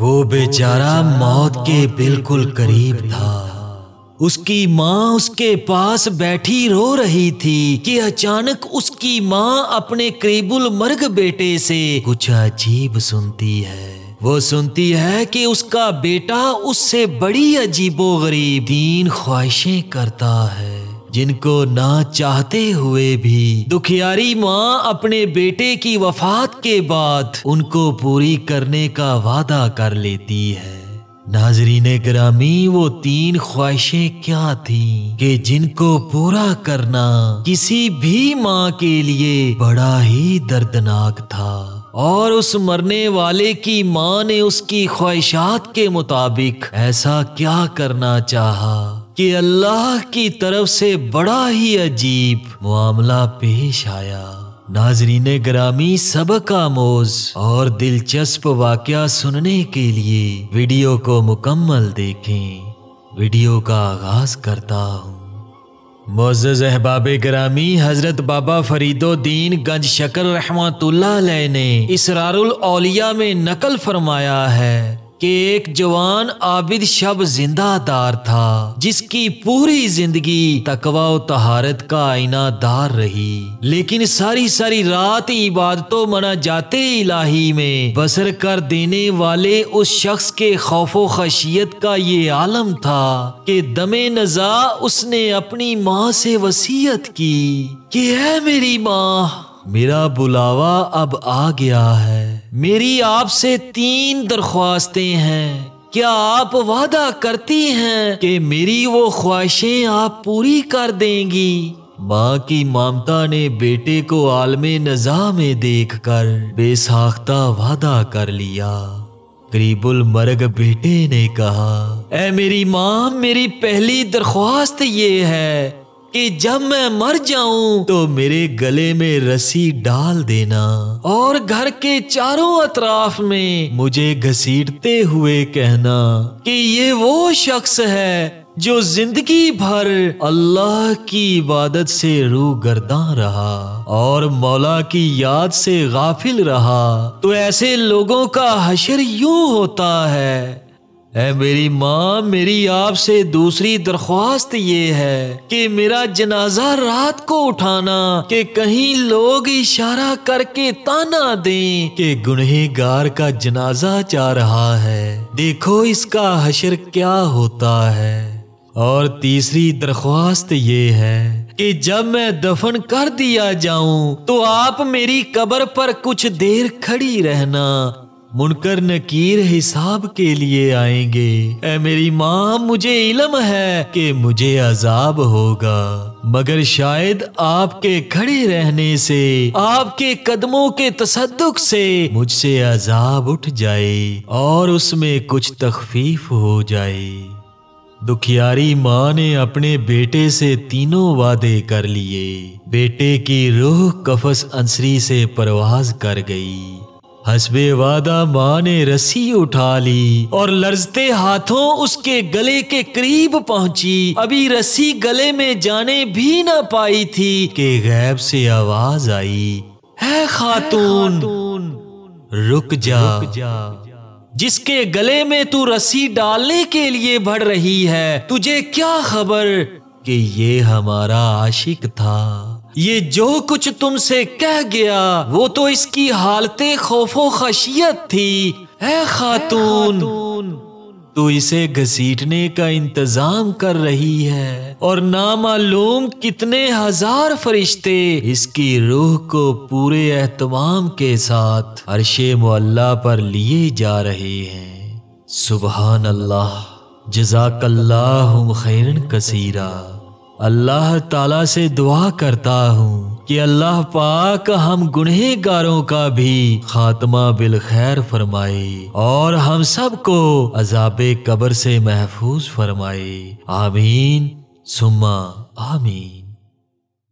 वो बेचारा मौत के बिल्कुल करीब था। उसकी माँ उसके पास बैठी रो रही थी कि अचानक उसकी माँ अपने करीबुल मर्ग बेटे से कुछ अजीब सुनती है। वो सुनती है कि उसका बेटा उससे बड़ी अजीबोगरीब 3 ख्वाहिशें करता है, जिनको ना चाहते हुए भी दुखियारी माँ अपने बेटे की वफात के बाद उनको पूरी करने का वादा कर लेती है। नाज़रीन गिरामी, वो 3 ख्वाहिशें क्या थीं कि जिनको पूरा करना किसी भी माँ के लिए बड़ा ही दर्दनाक था। और उस मरने वाले की माँ ने उसकी ख्वाहिशात के मुताबिक ऐसा क्या करना चाहा कि अल्लाह की तरफ से बड़ा ही अजीब मामला पेश आया। नाज़रीन गिरामी, सबक आमोज़ और दिलचस्प वाक़या सुनने के लिए वीडियो को मुकम्मल देखें। वीडियो का आगाज़ करता हूँ। मोअज़्ज़ज़ अहबाब गिरामी, हज़रत बाबा फरीदुद्दीन गंज शकर रहमतुल्लाह अलैह ने इसरारुल औलिया में नकल फरमाया है कि एक जवान आबिद शब जिंदादार था, जिसकी पूरी जिंदगी तकवा और तहारत का आईनादार रही, लेकिन सारी सारी रात इबादतों मनाजाते इलाही में बसर कर देने वाले उस शख्स के खौफो खशियत का ये आलम था कि दमे नज़ा उसने अपनी माँ से वसीयत की कि ऐ मेरी माँ, मेरा बुलावा अब आ गया है। मेरी आपसे 3 दरख्वास्तें हैं। क्या आप वादा करती हैं कि मेरी वो ख्वाहिशें आप पूरी कर देंगी? माँ की ममता ने बेटे को आलमे नज़ा में देखकर बेसाख्ता वादा कर लिया। करीबुल मर्ग बेटे ने कहा, ऐ मेरी माँ, मेरी पहली दरख्वास्त ये है कि जब मैं मर जाऊं तो मेरे गले में रस्सी डाल देना और घर के चारों अतराफ में मुझे घसीटते हुए कहना कि ये वो शख्स है जो जिंदगी भर अल्लाह की इबादत से रूह गर्दां रहा और मौला की याद से गाफिल रहा। तो ऐसे लोगों का हशर यूं होता है। ऐ मेरी माँ, मेरी आपसे दूसरी दरख्वास्त ये है कि मेरा जनाजा रात को उठाना कि कहीं लोग इशारा करके ताना दें कि गुनहगार का जनाजा जा रहा है, देखो इसका हशर क्या होता है। और तीसरी दरख्वास्त ये है कि जब मैं दफन कर दिया जाऊं तो आप मेरी कब्र पर कुछ देर खड़ी रहना, मुनकर नकीर हिसाब के लिए आएंगे। ऐ मेरी माँ, मुझे इल्म है कि मुझे अजाब होगा, मगर शायद आपके खड़े रहने से, आपके कदमों के तसद्दुक से मुझसे अजाब उठ जाए और उसमें कुछ तखफीफ हो जाए। दुखियारी माँ ने अपने बेटे से 3 वादे कर लिए। बेटे की रूह कफस अंसरी से परवाज कर गई। हस्बे वादा माँ ने रस्सी उठा ली और लर्जते हाथों उसके गले के करीब पहुंची। अभी रस्सी गले में जाने भी न पाई थी कि गैब से आवाज आई, है खातून, रुक जा। जिसके गले में तू रस्सी डालने के लिए बढ़ रही है, तुझे क्या खबर कि ये हमारा आशिक था। ये जो कुछ तुमसे कह गया वो तो इसकी हालते खौफो खशियत थी। ऐ खातून, तू इसे घसीटने का इंतजाम कर रही है और नामालूम कितने हजार फरिश्ते इसकी रूह को पूरे एहतमाम के साथ अर्शे मुअल्ला पर लिए जा रहे हैं। सुबहान अल्लाह, जज़ाकल्लाहु खैरन कसीरा। अल्लाह ताला से दुआ करता हूँ कि अल्लाह पाक हम गुनहगारों का भी खात्मा बिल खैर फरमाए और हम सबको अज़ाबे कब्र से महफूज फरमाए। आमीन सुम्मा आमीन।